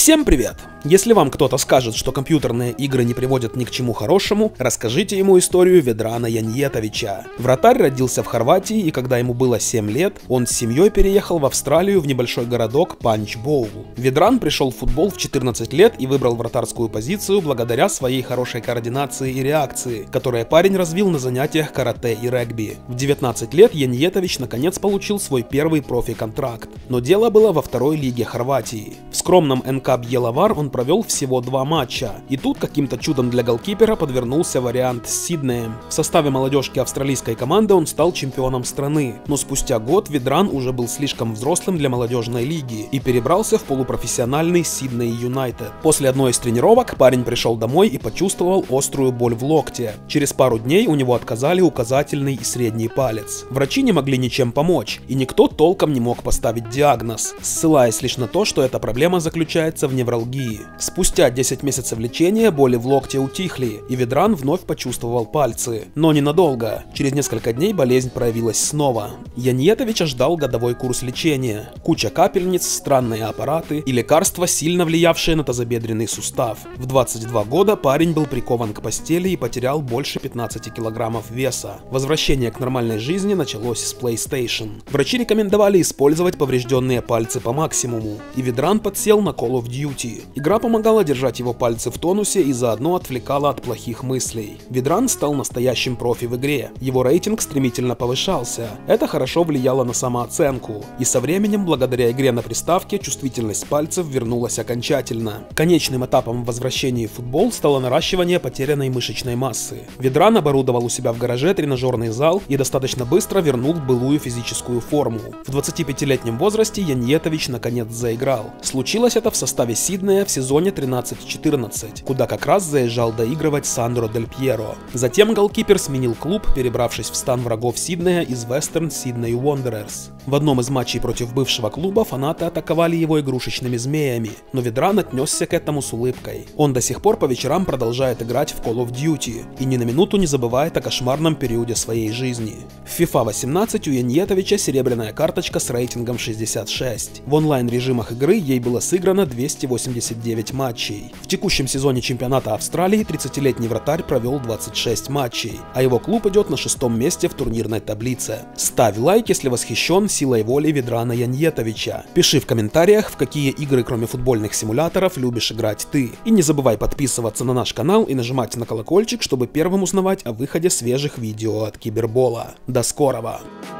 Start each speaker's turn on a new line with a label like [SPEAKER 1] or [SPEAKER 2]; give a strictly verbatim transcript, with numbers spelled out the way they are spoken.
[SPEAKER 1] Всем привет! Если вам кто-то скажет, что компьютерные игры не приводят ни к чему хорошему, расскажите ему историю Ведрана Яньетовича. Вратарь родился в Хорватии, и когда ему было семь лет, он с семьей переехал в Австралию в небольшой городок Панчбоул. Ведран пришел в футбол в четырнадцать лет и выбрал вратарскую позицию благодаря своей хорошей координации и реакции, которые парень развил на занятиях карате и регби. В девятнадцать лет Яньетович наконец получил свой первый профи-контракт, но дело было во второй лиге Хорватии. В скромном эн ка Бьеловар он провел всего два матча, и тут каким-то чудом для голкипера подвернулся вариант с Сиднеем. В составе молодежки австралийской команды он стал чемпионом страны, но спустя год Ведран уже был слишком взрослым для молодежной лиги и перебрался в полупрофессиональный Сидней Юнайтед. После одной из тренировок парень пришел домой и почувствовал острую боль в локте. Через пару дней у него отказали указательный и средний палец. Врачи не могли ничем помочь, и никто толком не мог поставить диагноз, ссылаясь лишь на то, что эта проблема заключается в невралгии. Спустя десять месяцев лечения боли в локте утихли, и Ведран вновь почувствовал пальцы. Но ненадолго. Через несколько дней болезнь проявилась снова. Яньетовича ждал годовой курс лечения. Куча капельниц, странные аппараты и лекарства, сильно влиявшие на тазобедренный сустав. В двадцать два года парень был прикован к постели и потерял больше пятнадцати килограммов веса. Возвращение к нормальной жизни началось с PlayStation. Врачи рекомендовали использовать поврежденные пальцы по максимуму, и Ведран подсел на Call of Duty. Игра помогала держать его пальцы в тонусе и заодно отвлекала от плохих мыслей. Ведран стал настоящим профи в игре. Его рейтинг стремительно повышался. Это хорошо влияло на самооценку. И со временем, благодаря игре на приставке, чувствительность пальцев вернулась окончательно. Конечным этапом возвращения в футбол стало наращивание потерянной мышечной массы. Ведран оборудовал у себя в гараже тренажерный зал и достаточно быстро вернул былую физическую форму. В двадцатипятилетнем возрасте Яньетович наконец заиграл. Случилось это в составе Сиднея в сезоне тринадцать четырнадцать, куда как раз заезжал доигрывать Сандро Дель Пьеро. Затем голкипер сменил клуб, перебравшись в стан врагов Сиднея из Western Sydney Wanderers. В одном из матчей против бывшего клуба фанаты атаковали его игрушечными змеями, но Ведран отнесся к этому с улыбкой. Он до сих пор по вечерам продолжает играть в Call of Duty и ни на минуту не забывает о кошмарном периоде своей жизни. В FIFA восемнадцать у Яньетовича серебряная карточка с рейтингом шестьдесят шесть. В онлайн-режимах игры ей было сыграно двести восемьдесят девять матчей. В текущем сезоне чемпионата Австралии тридцатилетний вратарь провел двадцать шесть матчей, а его клуб идет на шестом месте в турнирной таблице. Ставь лайк, если восхищен силой воли Ведрана Яньетовича. Пиши в комментариях, в какие игры, кроме футбольных симуляторов, любишь играть ты. И не забывай подписываться на наш канал и нажимать на колокольчик, чтобы первым узнавать о выходе свежих видео от Кибербола. До скорого!